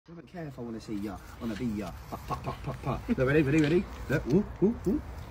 Be careful, I want to see ya. On a bee ya. Pop, pop, pop, pop, pop. Look, ready, ready, ready. Look, ooh, ooh, ooh.